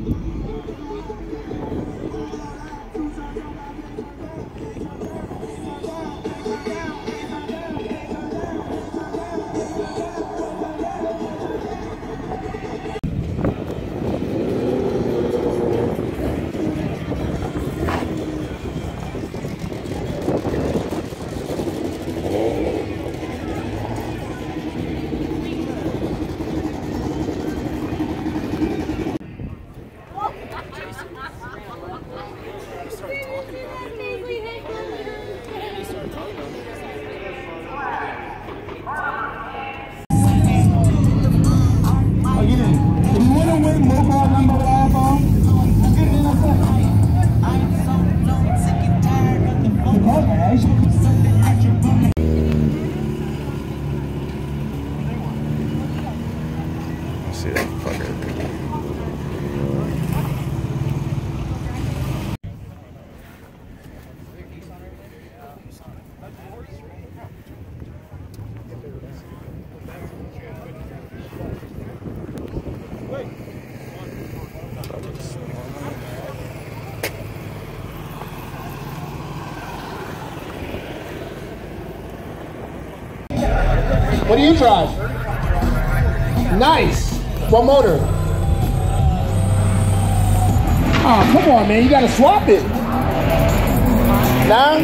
See that fucker. What do you drive? Nice. What motor? Oh, come on, man. You got to swap it. Nah?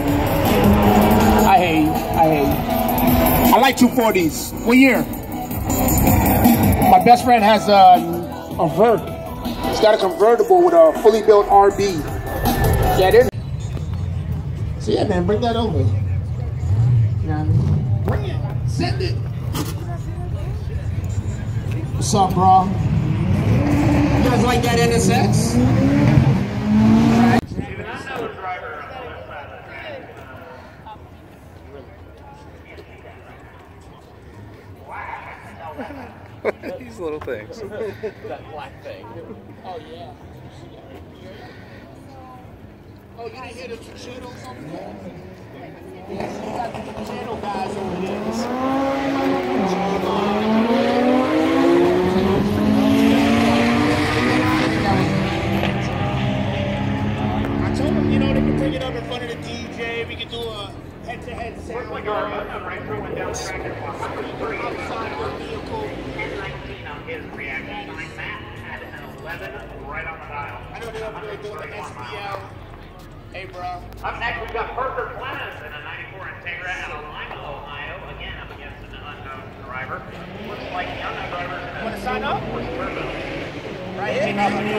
I hate. I like 240s. What year? My best friend has a Vert. He's got a convertible with a fully built RB. Get it? So yeah, man, bring that over. You know what I mean? Bring it. Send it. What's up, bro? You guys like that NSX? These little things. That black thing. Oh, yeah. Oh, you didn't hear the channel or something? Yeah, so you got the channel guys over here. I told them, you know, they can bring it up in front of the DJ. We can do a head-to-head sound. Outside your vehicle. 1019 on his reaction time. Matt had an 11 right on the dial. I know they're up there doing the SPL. Hey, bro. Up next, we've got Parker Clemens in a 94 Integra out of Lima, Ohio. Again, up against an unknown driver. Looks like the unknown driver is going to... Want to sign up? Right here.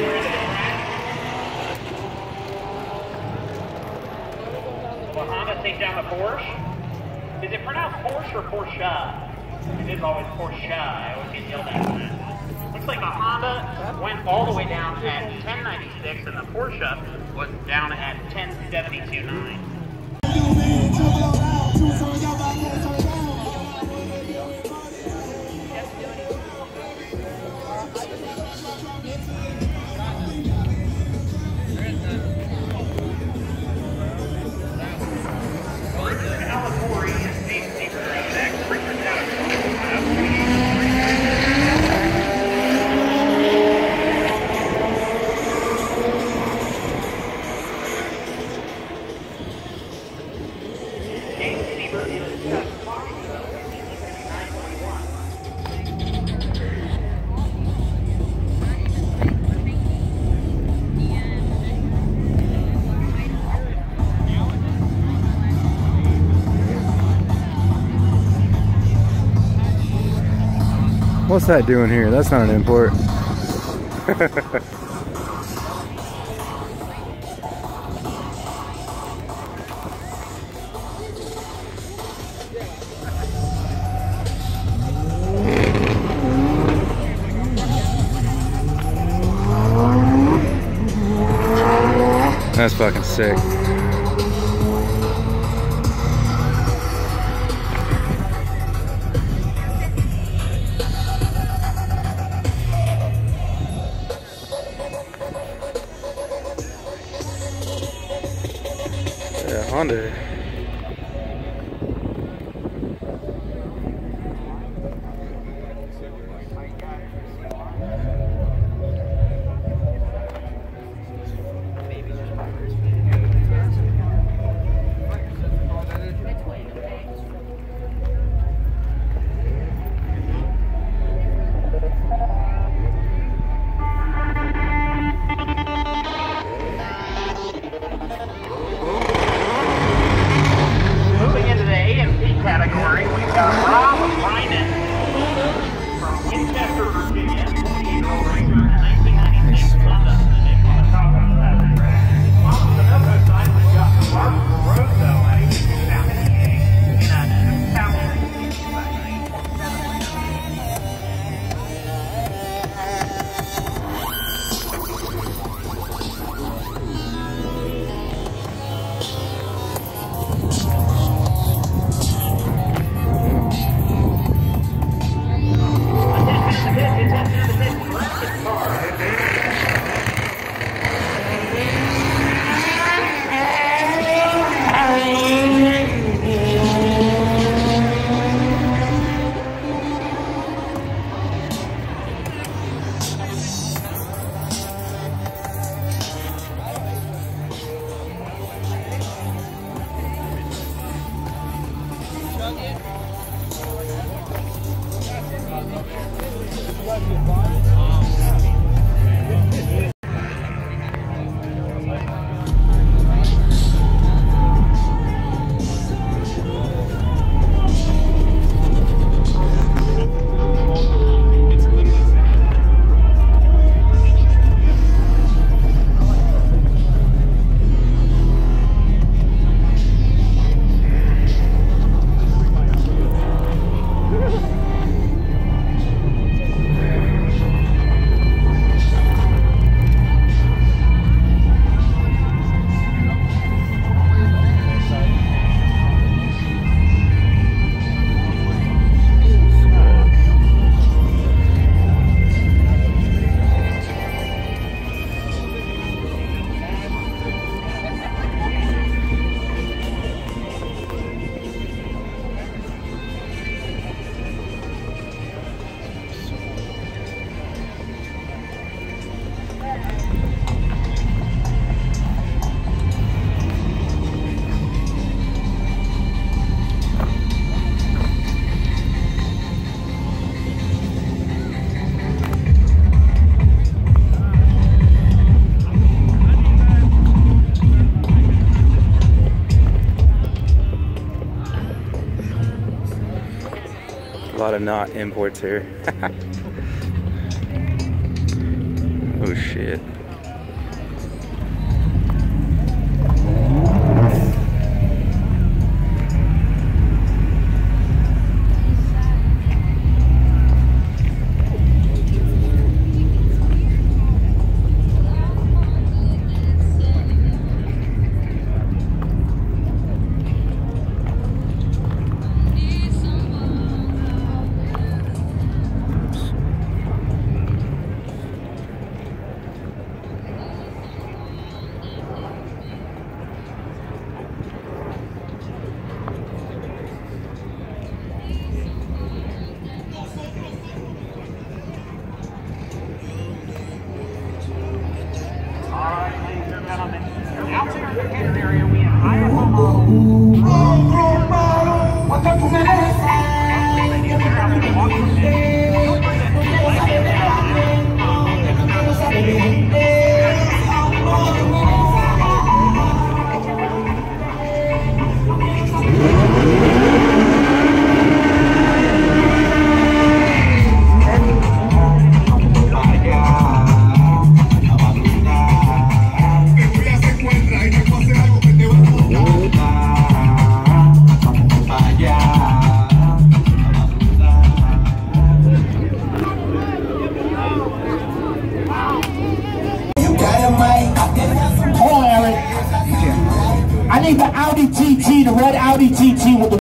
Will Honda take down the Porsche? Is it pronounced Porsche or Porsche? It is always Porsche. I always get yelled at for that. Looks like the Honda went all the way down at 1096 and the Porsche was down at 1072.9. What's that doing here? That's not an import. That's fucking sick. Yeah, Honda. lot of not imports here. Oh shit. I need the Audi TT, the red Audi TT with the